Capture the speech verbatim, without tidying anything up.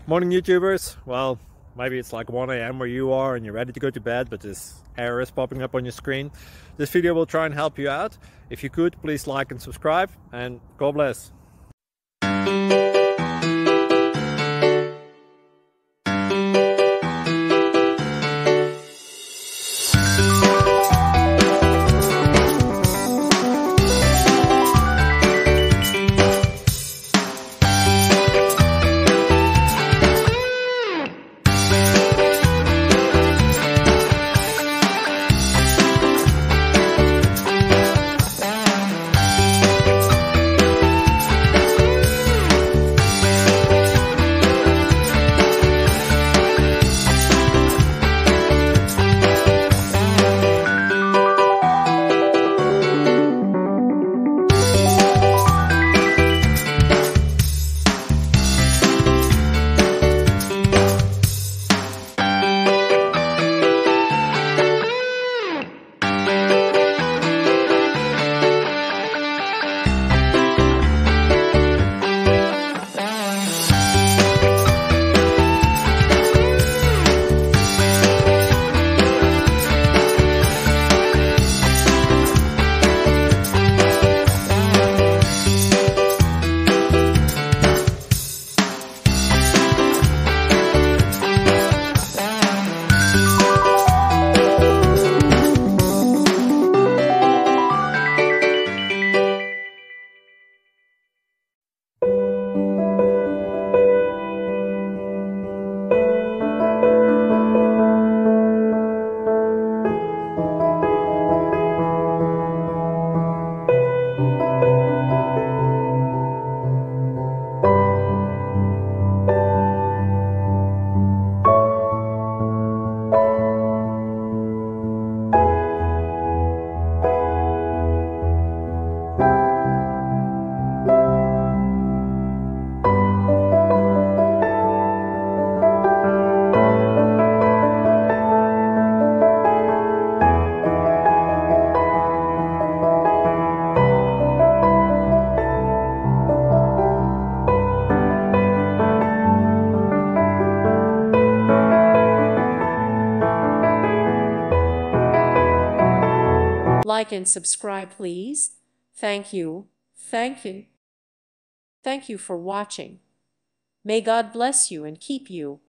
Morning YouTubers. Well, maybe it's like one A M where you are and you're ready to go to bed, but this error is popping up on your screen. This video will try and help you out. If you could, please like and subscribe, and God bless. Like and subscribe, please. Thank you. Thank you. Thank you for watching. May God bless you and keep you.